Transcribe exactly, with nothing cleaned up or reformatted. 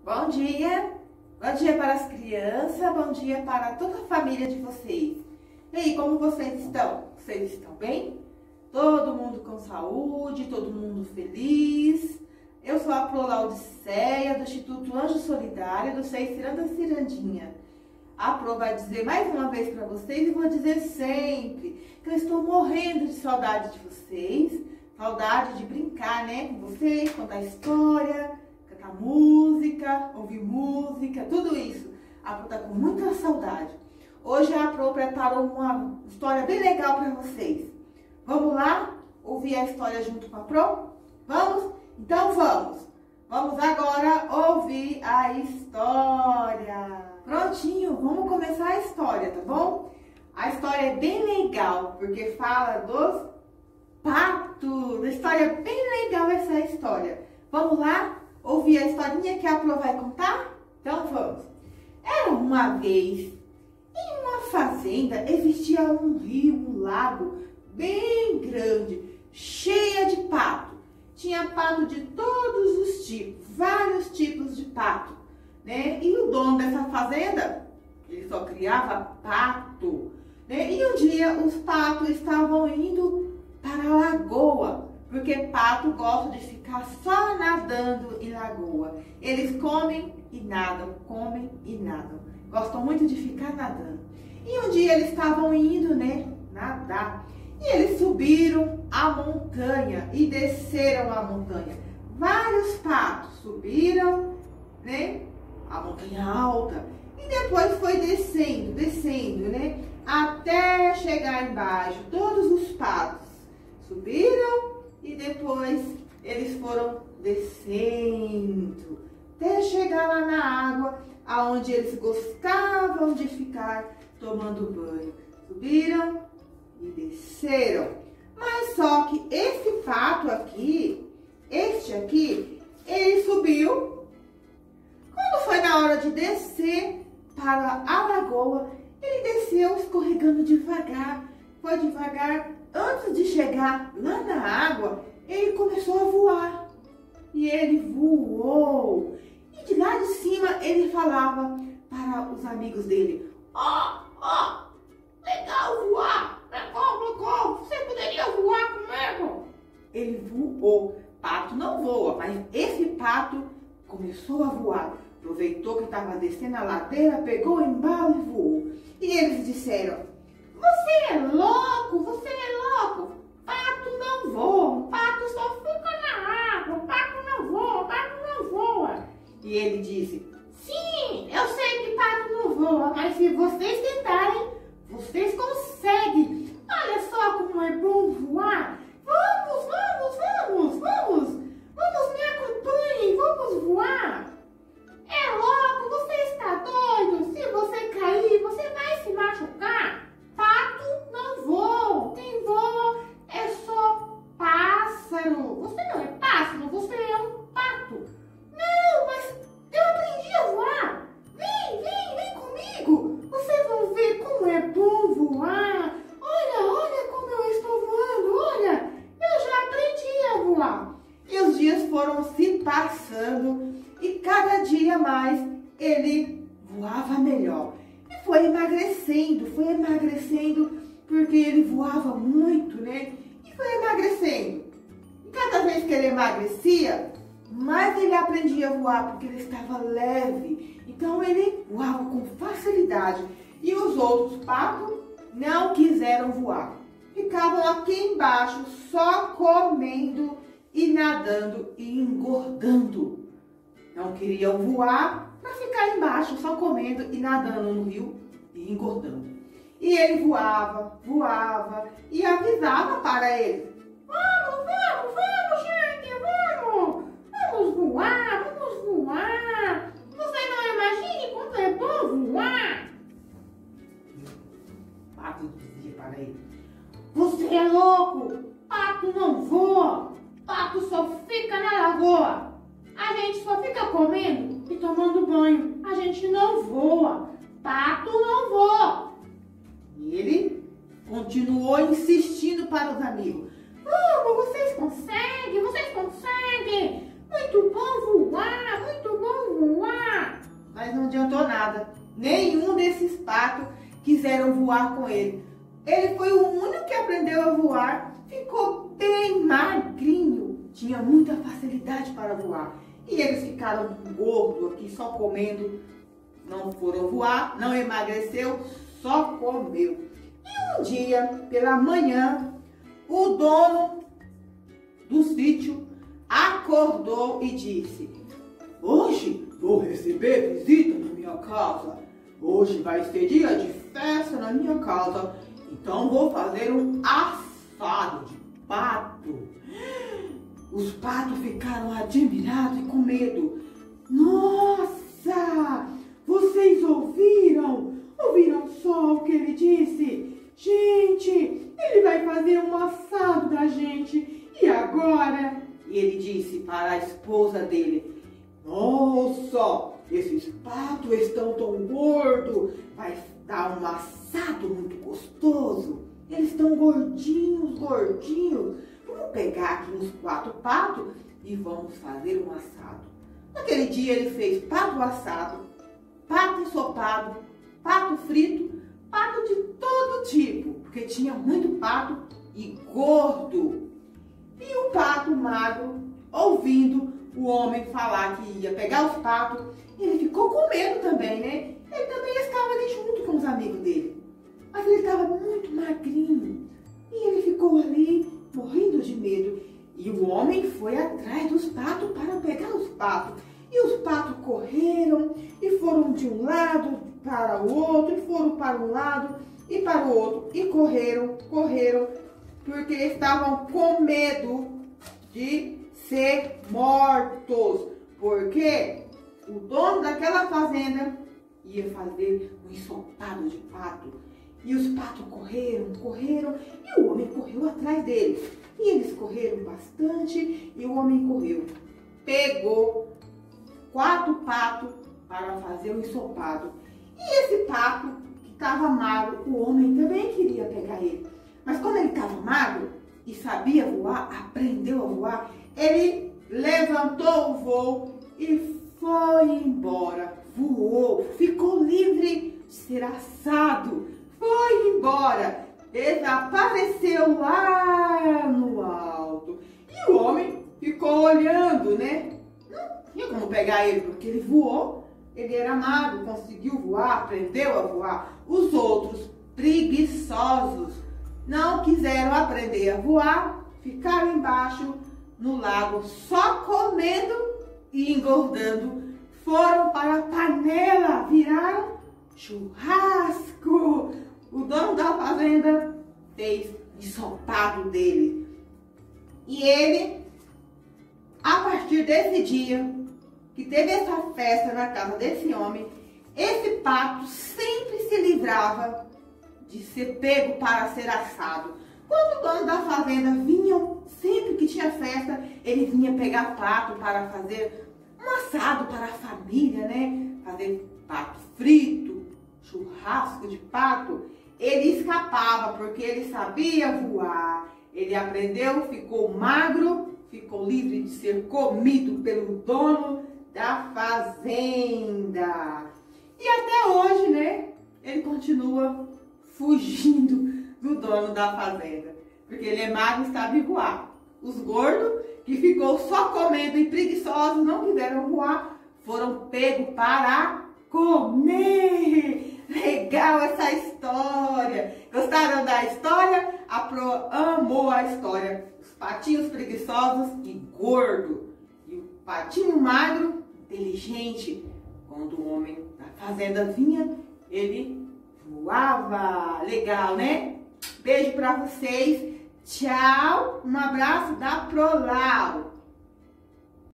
Bom dia, bom dia para as crianças, bom dia para toda a família de vocês. E aí, como vocês estão? Vocês estão bem? Todo mundo com saúde, todo mundo feliz. Eu sou a Pro Laudiceia, do Instituto Anjo Solidário, do Seis Ciranda Cirandinha. A Pro vai dizer mais uma vez para vocês e vou dizer sempre que eu estou morrendo de saudade de vocês, saudade de brincar, né, com vocês, contar história, cantar música, ouvir música, tudo isso. A Pro tá com muita saudade. Hoje a Pro preparou uma história bem legal para vocês. Vamos lá ouvir a história junto com a Pro? Vamos? Então vamos. Vamos agora ouvir a história. Prontinho, vamos começar a história, tá bom? A história é bem legal, porque fala dos patos. A história é bem legal essa história. Vamos lá ouvir a historinha que a Pro vai contar? Então vamos. Era uma vez, em uma fazenda, existia um rio, um lago bem grande, cheia de pato. Tinha pato de todos os tipos, vários tipos de pato, né? E o dono dessa fazenda, ele só criava pato, né? E um dia os patos estavam indo para a lagoa, porque pato gosta de ficar só nadando em lagoa. Eles comem e nadam, comem e nadam. Gostam muito de ficar nadando. E um dia eles estavam indo, né, nadar. E eles subiram a montanha e desceram a montanha. Vários patos subiram, né, a montanha alta. E depois foi descendo, descendo, né, até chegar embaixo. Todos os patos subiram e depois eles foram descendo até chegar lá na água, aonde eles gostavam de ficar tomando banho. Subiram e desceram. Mas só que esse pato aqui, este aqui, ele subiu. Quando foi na hora de descer para a lagoa, ele desceu escorregando devagar. Foi devagar. Antes de chegar lá na água, ele começou a voar. E ele voou. E de lá de cima ele falava para os amigos dele: ó, ó, legal voar. Legal, legal. Você poderia voar comigo? Ele voou. Pato não voa, mas esse pato começou a voar. Aproveitou que estava descendo a ladeira, pegou o embalo e voou. E eles disseram: você é louco, você é louco. Pato não voa, pato só fica na água. Pato não voa, pato não voa. E ele disse: sim, eu sei que pato não voa, mas se vocês tentarem, vocês conseguem. Olha só como é bom voar. Vamos, vamos, vamos, vamos. Vamos, me acompanhem, vamos voar. É louco, você está doido? Se você cair, você vai se machucar. Pato não voa. Quem voa é só pássaro. Você não é pássaro, você é um pato. Não, mas eu aprendi a voar. Vem, vem, vem comigo. Vocês vão ver como é bom voar. Olha, olha como eu estou voando. Olha, eu já aprendi a voar. E os dias foram se passando e cada dia mais ele voava melhor. E foi emagrecendo, foi emagrecendo porque ele voava muito, né? E foi emagrecendo. E cada vez que ele emagrecia, mais ele aprendia a voar porque ele estava leve. Então ele voava com facilidade. E os outros patos não quiseram voar. Ficavam aqui embaixo só comendo e nadando e engordando. Não queriam voar para ficar embaixo só comendo e nadando no rio e engordando. E ele voava, voava e avisava para ele: vamos, vamos, vamos, gente, vamos! Vamos voar, vamos voar! Você não imagine quanto é bom voar! O pato dizia para ele: você é louco! Pato não voa! Pato só fica na lagoa! A gente só fica comendo e tomando banho. A gente não voa. Pato não voa. E ele continuou insistindo para os amigos: vamos, vocês conseguem, vocês conseguem. Muito bom voar, muito bom voar. nada. Nenhum desses patos quiseram voar com ele. Ele foi o único que aprendeu a voar, ficou bem magrinho, tinha muita facilidade para voar. E eles ficaram gordos aqui, só comendo, não foram voar, não emagreceu, só comeu. E um dia, pela manhã, o dono do sítio acordou e disse: hoje vou receber visita na minha casa. Hoje vai ser dia de festa na minha casa. Então vou fazer um assado de pato. Os patos ficaram admirados e com medo. Nossa! Vocês ouviram? Ouviram só o que ele disse? Gente, ele vai fazer um assado da gente. E agora? E ele disse para a esposa dele: nossa, esses patos estão tão gordos. Vai dar um assado muito gostoso. Eles estão gordinhos, gordinhos. Vamos pegar aqui uns quatro patos e vamos fazer um assado. Naquele dia ele fez pato assado, pato ensopado, pato frito, pato de todo tipo, porque tinha muito pato e gordo. E o pato magro, ouvindo o homem falar que ia pegar os patos, ele ficou com medo também, né? Ele também estava ali junto com os amigos dele. Mas ele estava muito magrinho. E ele ficou ali, morrendo de medo. E o homem foi atrás dos patos para pegar os patos. E os patos correram e foram de um lado para o outro, e foram para um lado e para o outro. E correram, correram, porque estavam com medo de ser mortos. Porque o dono daquela fazenda ia fazer um ensopado de pato. E os patos correram, correram, e o homem correu atrás deles. E eles correram bastante, e o homem correu. Pegou quatro patos para fazer o ensopado. E esse pato, que estava magro, o homem também queria pegar ele. Mas como ele estava magro e sabia voar, aprendeu a voar, ele levantou o voo e foi embora. Voou, ficou livre de ser assado. Foi embora, desapareceu lá no alto. E o homem ficou olhando, né? Não tinha como pegar ele, porque ele voou. Ele era magro, conseguiu voar, aprendeu a voar. Os outros, preguiçosos, não quiseram aprender a voar, ficaram embaixo no lago só comendo e engordando. Foram para a panela, viraram churrasco. O dono da fazenda fez ensopado dele. E ele, a partir desse dia, que teve essa festa na casa desse homem, esse pato sempre se livrava de ser pego para ser assado. Quando o dono da fazenda vinha, sempre que tinha festa, ele vinha pegar pato para fazer um assado para a família, né? Fazer pato frito, churrasco de pato. Ele escapava porque ele sabia voar. Ele aprendeu, ficou magro, ficou livre de ser comido pelo dono da fazenda. E até hoje, né? Ele continua fugindo do dono da fazenda, porque ele é magro e sabe voar. Os gordos, que ficou só comendo e preguiçosos, não quiseram voar, foram pegos para comer. Legal essa história. Gostaram da história? A Pro amou a história. Os patinhos preguiçosos e gordo. E o patinho magro, inteligente. Quando o homem da fazenda vinha, ele voava. Legal, né? Beijo pra vocês. Tchau. Um abraço da Prolau.